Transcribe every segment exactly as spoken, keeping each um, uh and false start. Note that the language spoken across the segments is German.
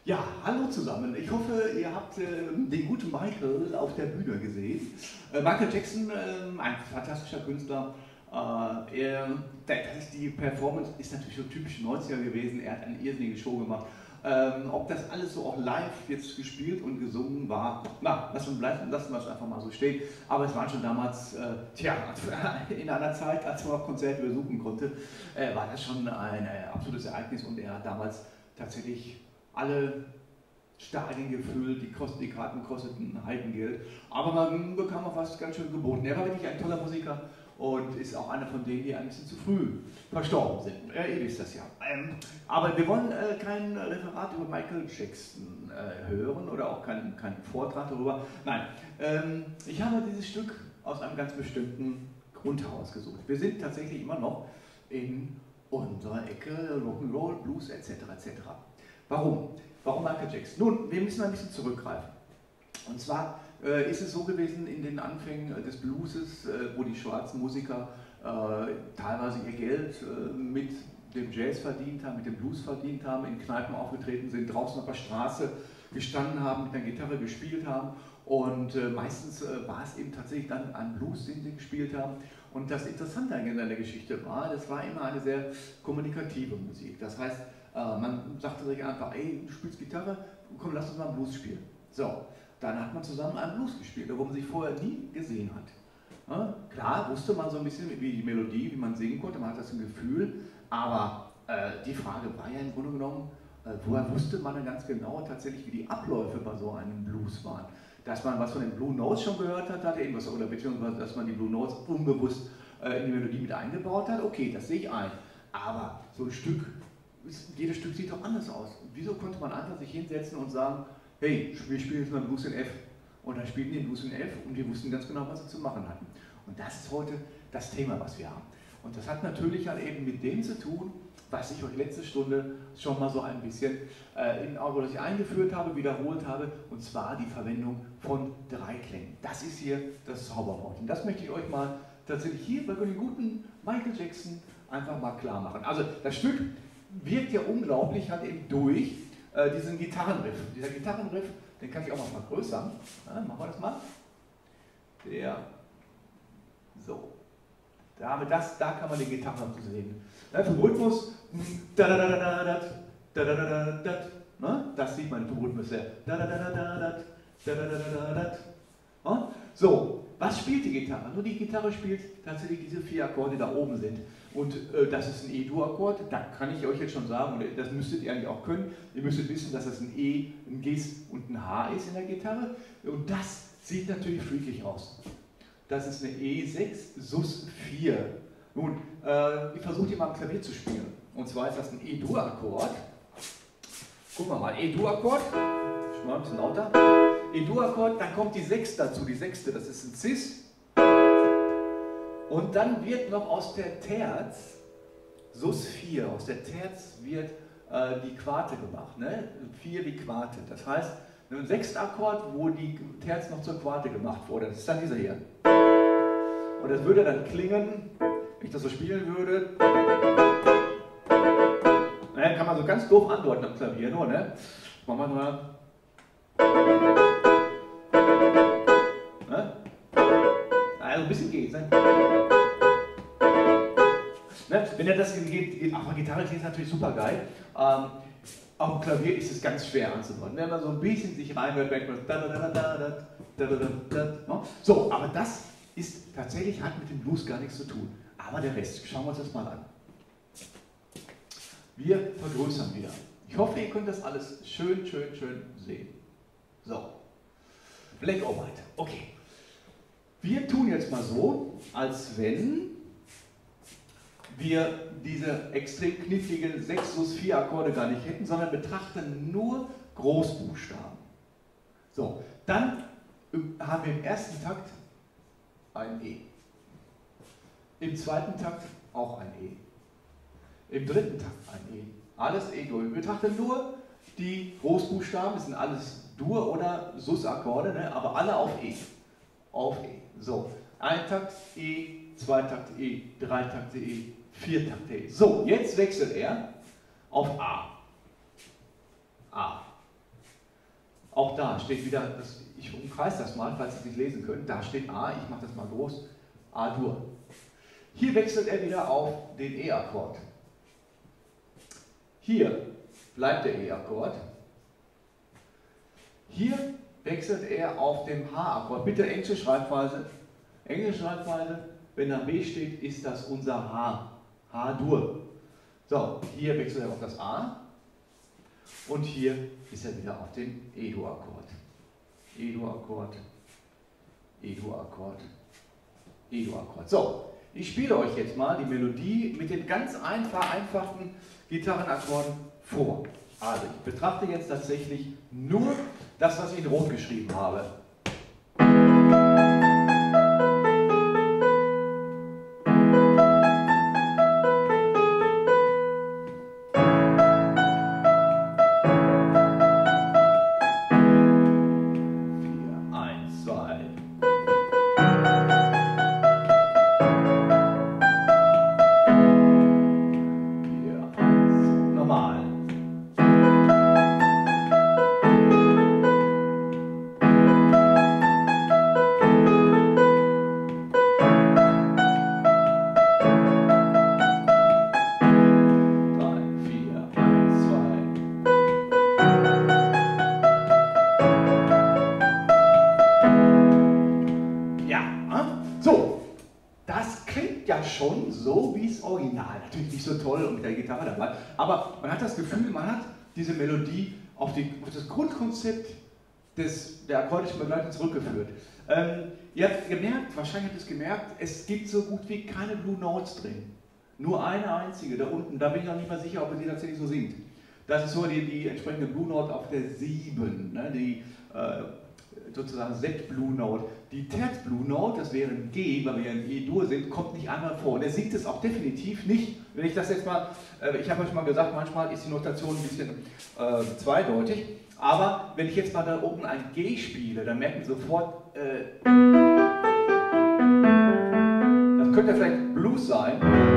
Ja, hallo zusammen. Ich hoffe, ihr habt äh, den guten Michael auf der Bühne gesehen. Äh, Michael Jackson, äh, ein fantastischer Künstler. Äh, er, das ist die Performance ist natürlich so typisch neunziger gewesen. Er hat eine irrsinnige Show gemacht. Ähm, ob das alles so auch live jetzt gespielt und gesungen war, na, lassen wir lassen es einfach mal so stehen. Aber es war schon damals, äh, tja, in einer Zeit, als man auch Konzerte besuchen konnte, äh, war das schon ein äh, absolutes Ereignis und er hat damals tatsächlich alle Stadien gefüllt, die, Kosten, die Karten kosteten Heidengeld, aber man bekam auch was ganz schön geboten. Er war wirklich ein toller Musiker und ist auch einer von denen, die ein bisschen zu früh verstorben sind. Ja, ihr wisst das ja. Ähm, aber wir wollen äh, kein Referat über Michael Jackson äh, hören oder auch keinen kein Vortrag darüber. Nein, ähm, ich habe dieses Stück aus einem ganz bestimmten Grund herausgesucht. Wir sind tatsächlich immer noch in unserer Ecke Rock'n'Roll, Blues et cetera et cetera. Warum? Warum Michael Jackson? Nun, wir müssen ein bisschen zurückgreifen. Und zwar äh, ist es so gewesen in den Anfängen des Blueses, äh, wo die schwarzen Musiker äh, teilweise ihr Geld äh, mit dem Jazz verdient haben, mit dem Blues verdient haben, in Kneipen aufgetreten sind, draußen auf der Straße gestanden haben, mit der Gitarre gespielt haben. Und äh, meistens äh, war es eben tatsächlich dann ein Blues, den sie gespielt haben. Und das Interessante an der Geschichte war, das war immer eine sehr kommunikative Musik. Das heißt, man sagte sich einfach, ey, du spielst Gitarre, komm, lass uns mal Blues spielen. So, dann hat man zusammen einen Blues gespielt, wo man sich vorher nie gesehen hat. Ja, klar wusste man so ein bisschen, wie die Melodie, wie man singen konnte, man hat das im Gefühl, aber äh, die Frage war ja im Grunde genommen, äh, woher wusste man denn ganz genau tatsächlich, wie die Abläufe bei so einem Blues waren. Dass man was von den Blue Notes schon gehört hat, hat irgendwas, oder beziehungsweise dass man die Blue Notes unbewusst äh, in die Melodie mit eingebaut hat, okay, das sehe ich ein. Aber so ein Stück, jedes Stück sieht doch anders aus. Wieso konnte man einfach sich hinsetzen und sagen, hey, wir spielen jetzt mal Blues in F. Und dann spielten die Blues in F und wir wussten ganz genau, was sie zu machen hatten. Und das ist heute das Thema, was wir haben. Und das hat natürlich halt eben mit dem zu tun, was ich euch letzte Stunde schon mal so ein bisschen äh, in Auge, das ich eingeführt habe, wiederholt habe, und zwar die Verwendung von Dreiklängen. Das ist hier das Zauberwort. Und das möchte ich euch mal tatsächlich hier bei dem guten Michael Jackson einfach mal klar machen. Also das Stück wirkt ja unglaublich halt eben durch äh, diesen Gitarrenriff. Dieser Gitarrenriff, den kann ich auch noch mal vergrößern. Ja, machen wir das mal. Der, so. Da haben wir das, da kann man die Gitarre sehen. Ja, vom Rhythmus, da da da da da da da da da da, das sieht man im Rhythmus sehr. Da da da da da da da da da da da. So, was spielt die Gitarre? Nur die Gitarre spielt tatsächlich diese vier Akkorde, die da oben sind. Und äh, das ist ein E-Dur-Akkord, da kann ich euch jetzt schon sagen, und das müsstet ihr eigentlich auch können, ihr müsstet wissen, dass das ein E, ein G und ein H ist in der Gitarre. Und das sieht natürlich freakig aus. Das ist eine E sechs Sus vier. Nun, äh, ich versuche hier mal am Klavier zu spielen. Und zwar ist das ein E-Dur-Akkord. Gucken wir mal, E-Dur-Akkord, schon mal ein bisschen lauter. E-Dur-Akkord, dann kommt die sechs dazu, die sechste, das ist ein Cis. Und dann wird noch aus der Terz, Sus vier, aus der Terz wird äh, die Quarte gemacht, ne? vier die Quarte. Das heißt, ein Sechstakkord, wo die Terz noch zur Quarte gemacht wurde, das ist dann dieser hier. Und das würde dann klingen, wenn ich das so spielen würde, ne, kann man so ganz doof andeuten am Klavier nur, ne? Machen wir mal. Ne? Also ein bisschen geht's, ne? Ne? Wenn ihr das geht, auf der Gitarre klingt es natürlich super geil. Ähm, auf dem Klavier ist es ganz schwer anzudeuten. Wenn man so ein bisschen sich reinhört, merkt man da, da, da, da, da, da, da, da, da. So, aber das ist tatsächlich, hat mit dem Blues gar nichts zu tun. Aber der Rest, schauen wir uns das mal an. Wir vergrößern wieder. Ich hoffe, ihr könnt das alles schön, schön, schön sehen. So, Black or White. Okay. Wir tun jetzt mal so, als wenn wir diese extrem kniffligen sechs Sus vier Akkorde gar nicht hätten, sondern betrachten nur Großbuchstaben. So, dann haben wir im ersten Takt ein E. Im zweiten Takt auch ein E. Im dritten Takt ein E. Alles E-Dur. Wir betrachten nur die Großbuchstaben, das sind alles Dur- oder Sus-Akkorde, ne, aber alle auf E. Auf E. So, ein Takt E, zwei Takte E, drei Takte E, vier Takte E. So, jetzt wechselt er auf A. A. auch da steht wieder, das, ich umkreise das mal, falls Sie es nicht lesen können, da steht A, ich mache das mal groß, A-Dur. Hier wechselt er wieder auf den E-Akkord. Hier bleibt der E-Akkord. Hier wechselt er auf den H-Akkord. Bitte englische Schreibweise. Englische Schreibweise, wenn da B steht, ist das unser H. H-Dur. So, hier wechselt er auf das A. Und hier ist er wieder auf den E-Dur-Akkord. E-Dur-Akkord, E-Dur-Akkord, E-Dur-Akkord. So, ich spiele euch jetzt mal die Melodie mit den ganz einfach, einfachen Gitarrenakkorden vor. Also, ich betrachte jetzt tatsächlich nur das, was ich in Rot geschrieben habe. Schon so wie das Original. Natürlich nicht so toll und mit der Gitarre dabei, aber man hat das Gefühl, man hat diese Melodie auf, die, auf das Grundkonzept des, der akkordischen Begleitung zurückgeführt. Ähm, ihr habt gemerkt, wahrscheinlich habt ihr es gemerkt, es gibt so gut wie keine Blue Notes drin. Nur eine einzige, da unten, da bin ich noch nicht mal sicher, ob ihr die tatsächlich so singt. Das ist so die, die entsprechende Blue Note auf der sieben, ne, die äh, sozusagen Z-Blue Note. Die Terz-Blue Note, das wäre ein G, weil wir ja in E-Dur sind, kommt nicht einmal vor. Und er singt es auch definitiv nicht. Wenn ich das jetzt mal, äh, ich habe euch mal gesagt, manchmal ist die Notation ein bisschen äh, zweideutig, aber wenn ich jetzt mal da oben ein G spiele, dann merken Sie sofort, äh, das könnte vielleicht Blues sein,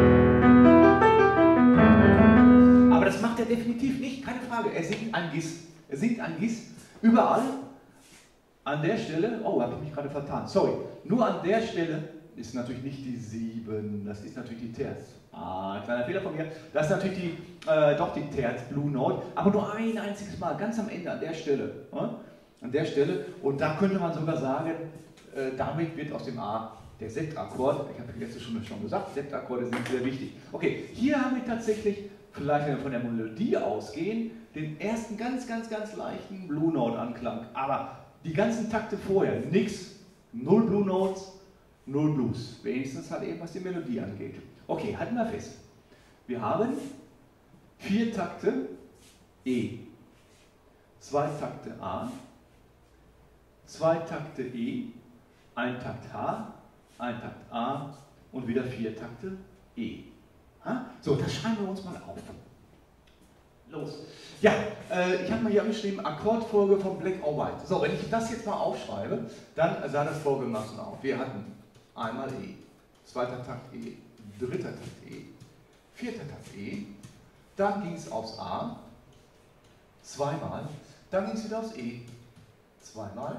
aber das macht er definitiv nicht, keine Frage. Er singt ein Gis. Er singt ein Gis überall. An der Stelle, oh, habe ich mich gerade vertan, sorry, nur an der Stelle ist natürlich nicht die sieben, das ist natürlich die Terz. Ah, kleiner Fehler von mir, das ist natürlich die, äh, doch die Terz, Blue Note, aber nur ein einziges Mal, ganz am Ende, an der Stelle. Äh? An der Stelle, und da könnte man sogar sagen, äh, damit wird aus dem A der Z-Akkord, ich habe letzte Stunde schon gesagt, Z-Akkorde sind sehr wichtig. Okay, hier haben wir tatsächlich, vielleicht wenn wir von der Melodie ausgehen, den ersten ganz, ganz, ganz leichten Blue Note-Anklang, aber die ganzen Takte vorher, nix, null Blue Notes, null Blues. Wenigstens halt eben, was die Melodie angeht. Okay, halten wir fest. Wir haben vier Takte E, zwei Takte A, zwei Takte E, ein Takt H, ein Takt A und wieder vier Takte E. Ha? So, das schreiben wir uns mal auf. Los. Ja, äh, ich habe mal hier angeschrieben, Akkordfolge von Black or White. So, wenn ich das jetzt mal aufschreibe, dann sah das folgendermaßen aus. Wir hatten einmal E, zweiter Takt E, dritter Takt E, vierter Takt E, dann ging es aufs A, zweimal, dann ging es wieder aufs E, zweimal.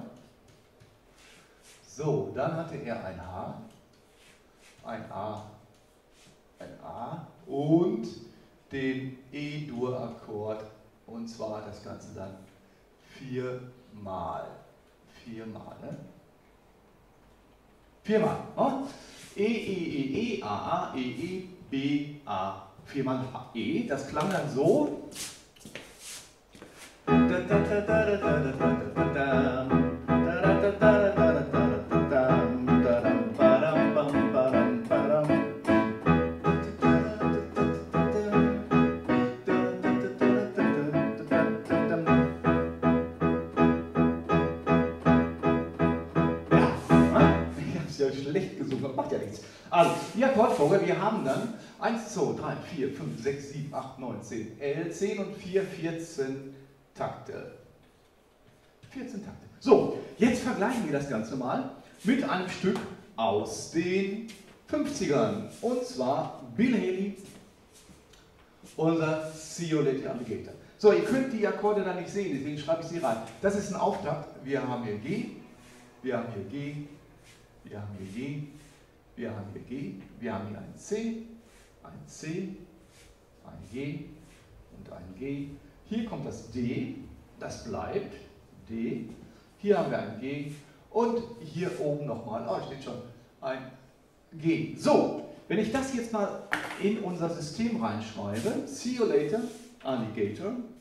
So, dann hatte er ein H, ein A, ein A und den E-Dur-Akkord, und zwar das Ganze dann viermal. Viermal, ne? Viermal. Oh? E, E, E, E, A, A, E, E, B, A. Viermal E. Das klang dann so. Macht ja nichts. Also, die Akkordfolge, wir haben dann eins, zwei, drei, vier, fünf, sechs, sieben, acht, neun, zehn, elf, zehn und vier, vierzehn Takte. vierzehn Takte. So, jetzt vergleichen wir das Ganze mal mit einem Stück aus den fünfzigern. Und zwar Bill Haley, unser See You Later Alligator. So, ihr könnt die Akkorde da nicht sehen, deswegen schreibe ich sie rein. Das ist ein Auftakt. Wir haben hier G, wir haben hier G, wir haben hier G, wir haben hier G, wir haben hier ein C, ein C, ein G und ein G. Hier kommt das D, das bleibt, D. Hier haben wir ein G und hier oben nochmal, oh, steht schon, ein G. So, wenn ich das jetzt mal in unser System reinschreibe, see you later, Alligator,